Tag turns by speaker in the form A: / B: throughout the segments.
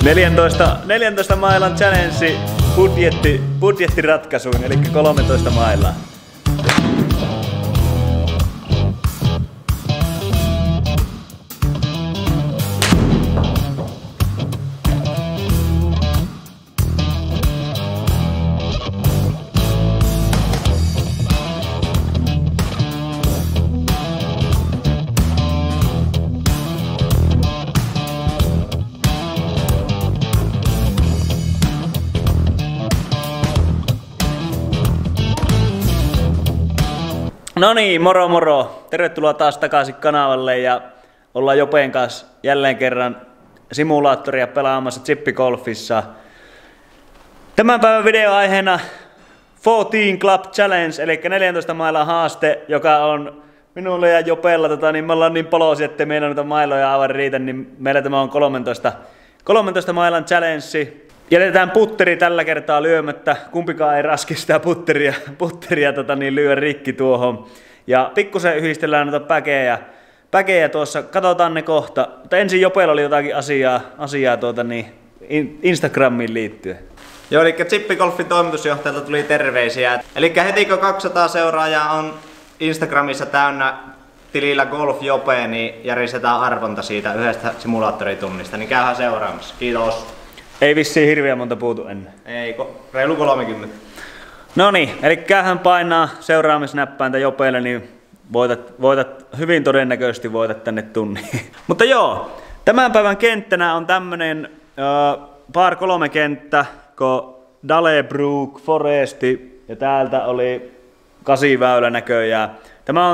A: 14 mailan challenge budjettiratkaisuun, eli 13 mailaa. No niin, moro moro! Tervetuloa taas takaisin kanavalle ja ollaan Jopen kanssa jälleen kerran simulaattoria pelaamassa chippigolfissa. Tämän päivän videoaiheena 14 Club Challenge, eli 14 mailan haaste, joka on minulle ja Jopella, niin me ollaan niin poloisia, ettei meillä noita mailoja aivan riitä, niin meillä tämä on 13 mailan challenge. Jätetään putteri tällä kertaa lyömättä, kumpikaan ei raski sitä putteria lyö rikki tuohon. Ja pikkusen yhdistellään noita päkejä tuossa, katsotaan ne kohta. Mutta ensin Jopella oli jotakin asiaa Instagramiin liittyen.
B: Joo, eli Chippigolfin toimitusjohtajalta tuli terveisiä. Eli heti kun 200 seuraajaa on Instagramissa täynnä tilillä Golf Jope, niin järjestetään arvonta siitä yhdestä simulaattoritunnista, niin käyhän seuraamassa. Kiitos.
A: Ei vissiin hirveän monta puutu ennen.
B: Ei, reilu 30.
A: No niin, eli käyhän painaa seuraamisnäppäintä Jopeelle, niin hyvin todennäköisesti voitat tänne tunnin. Mutta joo, tämän päivän kenttänä on tämmönen par 3 kenttä, kun Dallebrook, Foresti ja täältä oli 8 väylä näköjään. Tämä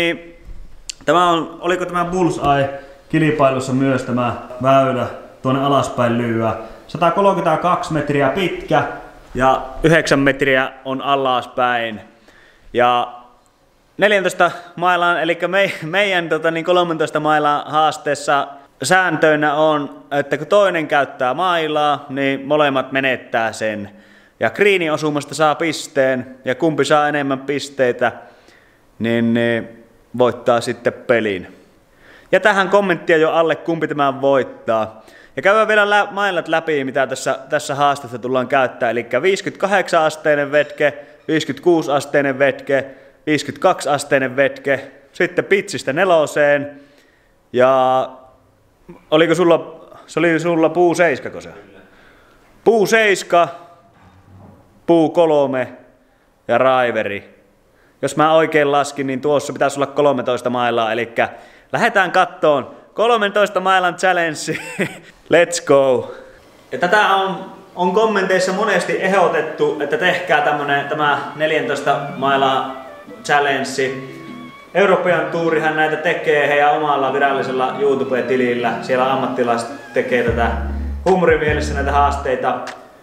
A: on, oliko tämä Bullseye kilpailussa myös tämä väylä tuonne alaspäin lyöä. 132 metriä pitkä ja 9 metriä on alaspäin. Ja 14 mailaan, eli meidän 13 mailan haasteessa sääntöinä on, että kun toinen käyttää mailaa, niin molemmat menettää sen. Ja greenin osumasta saa pisteen, ja kumpi saa enemmän pisteitä, niin voittaa sitten pelin. Ja tähän kommenttia jo alle, kumpi tämän voittaa. Ja käydään vielä mailat läpi, mitä tässä haastetta tullaan käyttää. Eli 58-asteinen vetke, 56-asteinen vetke, 52-asteinen vetke, sitten pitsistä 4. Ja oliko sulla puu 7, se? Puu 7, puu 3 ja raiveri. Jos mä oikein laskin, niin tuossa pitäisi olla 13 mailaa, eli lähdetään kattoon 13 mailan challenge. Let's go! Ja tätä on kommenteissa monesti ehdotettu, että tehkää tämä 14 mailan challenge. European Tourihan näitä tekee heidän omalla virallisella YouTube-tilillä. Siellä ammattilaiset tekee tätä huumorimielessä näitä haasteita.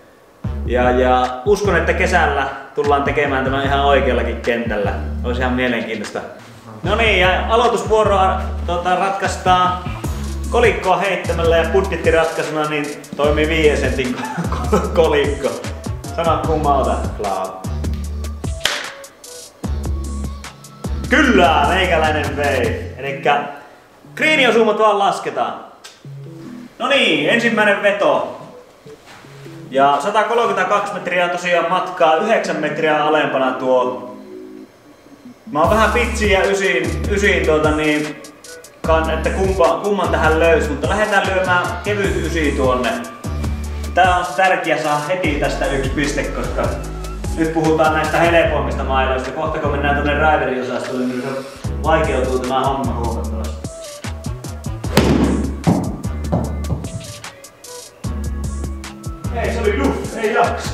A: Ja uskon, että kesällä tullaan tekemään tämän ihan oikeallakin kentällä. Olisi ihan mielenkiintoista. No niin, ja aloitusvuoroa ratkaistaan kolikkoa heittämällä ja budjettiratkaisuna, niin toimii 5 sentin kolikko. Sano kummalta, Klau. Kyllä, meikäläinen vei. Elikkä greeniosumat vaan lasketaan. No niin, ensimmäinen veto. Ja 132 metriä tosiaan matkaa, 9 metriä alempana tuo. Mä oon vähän pitsiä ysiin että kumman tähän löys, mutta lähdetään lyömään kevyt 9 tuonne. Tää on tärkeä saada heti tästä 1 piste, koska nyt puhutaan näistä helpoimmista mailoista. Kohta kun mennään tuonne Riderin-osastolle, niin se vaikeutuu tämä homma huomattavasti. Ei, se oli duff, ei jaksa.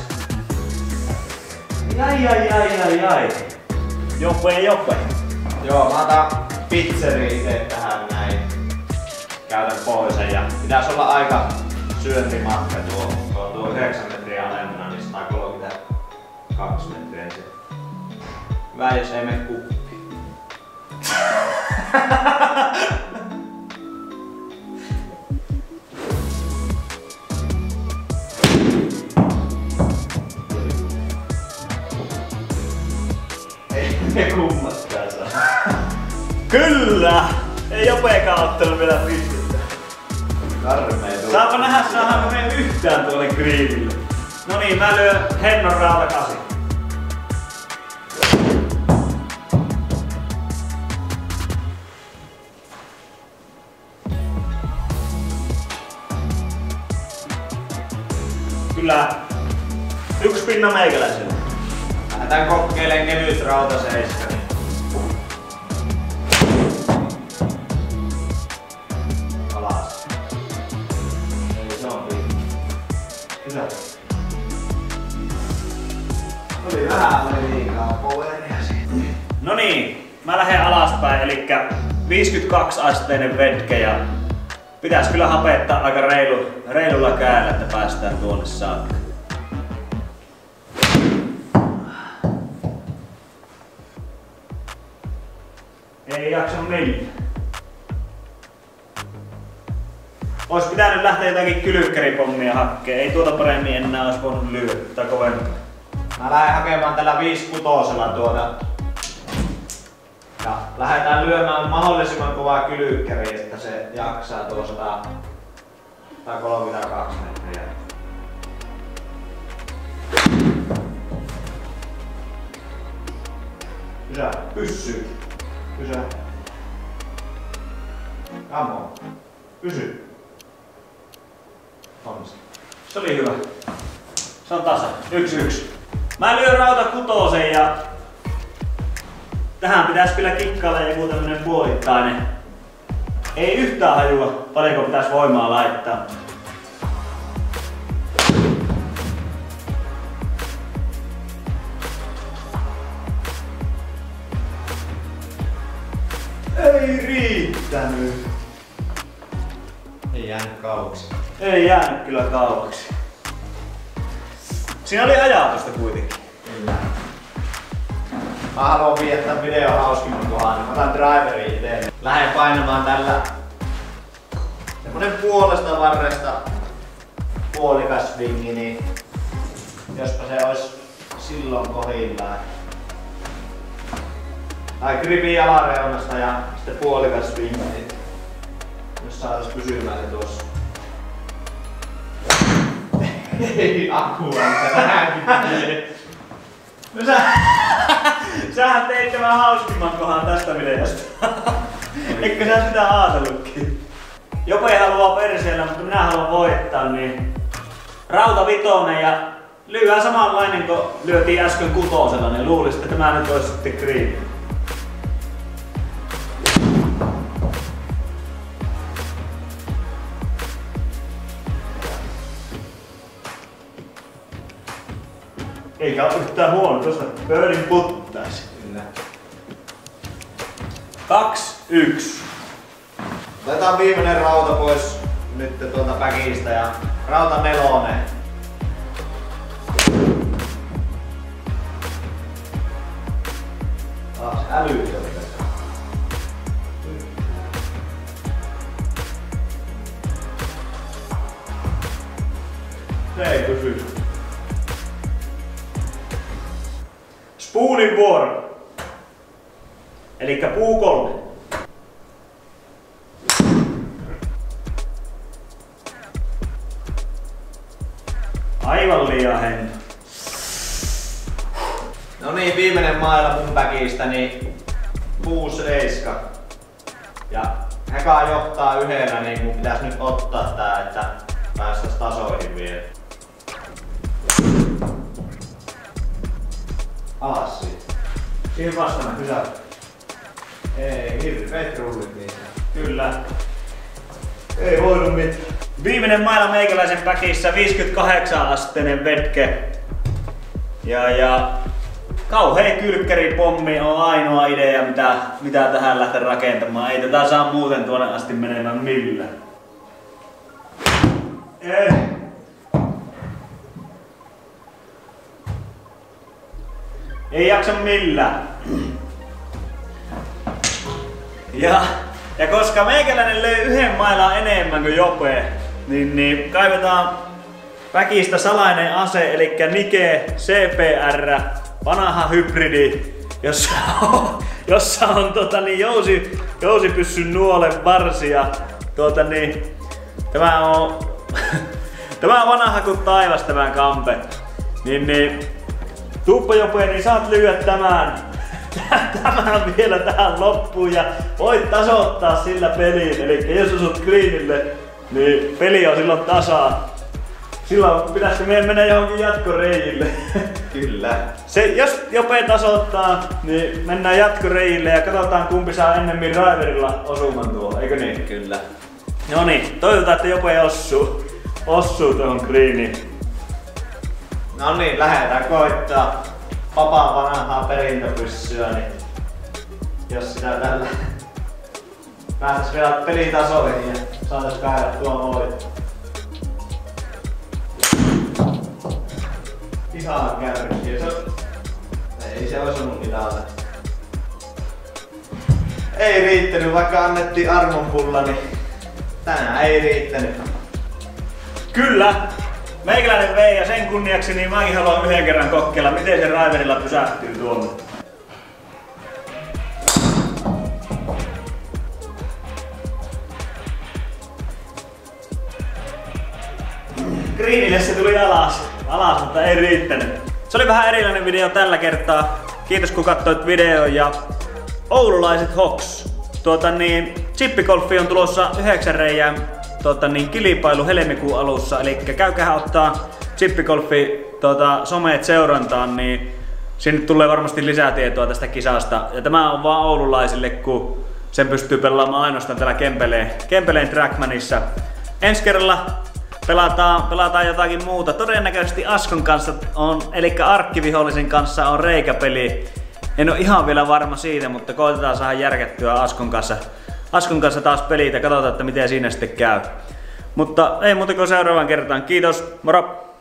A: Jai. Jope.
B: Joo, mä otan pizzeri itse tähän näin. Käytän pohjoisen ja pitäisi olla aika syöntimatka tuo 9 metriä alempana, niin 132 metriä. Hyvä jos ei mene kuppiin.
A: Ei kummaskaan saa. Kyllä! Ei Jopeekaan ottanut vielä pistettä.
B: Karmea tuo.
A: Saapa nähdä, saadaanko me yhtään tuolle grillille. No niin, mä lyön Hennon rauta 8. Kyllä. 1 pinna meikäläiselle.
B: Lähdetään kokeilemaan kevyt rauta 7. Alas. Ei se on hyvin. Hyvä. Oli liikaa poweria siitä.
A: No niin, mä lähden alaspäin, eli 52 asteinen vetke ja pitäis kyllä hapettaa aika reilulla käällä, että päästään tuonne saakka. Ei jaksa millään. Ois pitänyt lähteä jotakin kylykkäripommia hakkeen. Ei tuota paremmin enää ois voinut lyödä tai koventaa.
B: Mä lähden hakemaan tällä 5-6 tuota. Ja lähdetään lyömään mahdollisimman kovaa kylykkäriä, että se jaksaa tuo 132 metriä. Pysä, pyssy. Pysä. Come on. Pysy. Onnistu.
A: Se oli hyvä. Se on tasa. 1-1. Mä lyön rauta 6 ja tähän pitäis kyllä kikkailla joku tämmönen puolittainen. Ei yhtään hajua paljonko pitäis voimaa laittaa. Ei riittänyt.
B: Ei jäänyt kauaksi.
A: Ei jäänyt kyllä kauaksi. Siinä oli ajatusta kuitenkin.
B: Kyllä. Mä haluan viedä tän videon hauskimman kohan, niin mä otan driverin itelle. Lähden painamaan tällä semmonen puolesta varresta puolikas swingi, niin jospa se ois silloin kohdillaan. Tai gripin alareunasta ja sitten puolikas swingi, niin jos saatais pysymään se tuossa. Ei akua, että nähänkin. No sähän teit tämän hauskimman kohan tästä videosta. Eikö sä sitä ajatellutkin?
A: Jope haluaa perseellä, mutta minä haluan voittaa, niin rauta 5 ja lyödään samanlainen kuin lyötiin äsken 6, niin luulisin, että tämä nyt olisi sitten grill. Eikä ole yhtään huono, tuosta pöydin puttaisi.
B: Kyllä.
A: 2-1.
B: Otetaan viimeinen rauta pois nyt tuolta päkistä ja rauta 4. Taas älytön tässä.
A: Se ei pysy. Spoonin vuoro. Elikkä puu 3. Aivan liian Henno.
B: No niin, viimeinen maila mun päkistä, niin 6-7. Ja Heka johtaa 1, niin mun pitäis nyt ottaa tää, että päästäis tasoihin vielä. Alas siitä.
A: Siihen vastaan hyvä.
B: Ei, hirveet rullit niitä.
A: Kyllä. Ei voinut mitään. Viimeinen maila meikäläisen päkissä, 58 asteinen vetke. Ja kauhea kylkkäripommi on ainoa idea, mitä tähän lähteä rakentamaan. Ei tätä saa muuten tuonne asti menemään millään. Ei. Ei jaksa millään. Ja koska meikäläinen löi 1 mailan enemmän kuin Jope, niin kaivetaan päkistä salainen ase, eli Nike CPR, vanha hybridi, jossa on jousipyssyn nuolen varsi ja tämä on Tämä vanha kuin taivas tämä kampe. Niin tuuppa Jope, niin saat lyödä tämän vielä tähän loppuun ja voit tasoittaa sillä peliin. Eli jos osut greenille, niin peli on silloin tasaa. Silloin pitäisikö meidän mennä johonkin jatkoreijille?
B: Kyllä.
A: Jos Jope tasoittaa, niin mennään jatkoreijille ja katsotaan kumpi saa ennemmin driverilla osuman tuolla, eikö niin?
B: Kyllä.
A: No niin, toivotaan, että Jope ossuu tuohon greeniin.
B: No niin, lähdetään koittaa papaa vanhaa perintöpyssyä, niin jos sitä tällä päästäis vielä pelitasoihin ja saatais kaivattua voittoa. Ihan kärkiä. Ei se osunut mitään. Ei riittänyt, vaikka annettiin armonpulla, niin tänään ei riittänyt.
A: Kyllä! Meikäläinen vei ja sen kunniaksi niin mäkin haluan yhden kerran kokeilla, miten se driverilla pysähtyy tuonne. Greenille se tuli alas, mutta ei riittänyt. Se oli vähän erilainen video tällä kertaa. Kiitos kun katsoit videon ja oululaiset hoks. Chippigolfi on tulossa 9 reijän kilpailu helmikuun alussa, eli käykää ottaa Chippigolfi someet seurantaan, niin sinne tulee varmasti lisää tietoa tästä kisasta. Ja tämä on vaan oululaisille, kun sen pystyy pelaamaan ainoastaan täällä Kempeleen Trackmanissa. Ensi kerralla pelataan jotakin muuta. Todennäköisesti Askon kanssa eli arkkivihollisen kanssa on reikäpeli. En ole ihan vielä varma siitä, mutta koitetaan saada järkättyä Askon kanssa taas pelit ja katsotaan, että miten siinä sitten käy. Mutta ei muuta kuin seuraavaan kertaan. Kiitos, moro!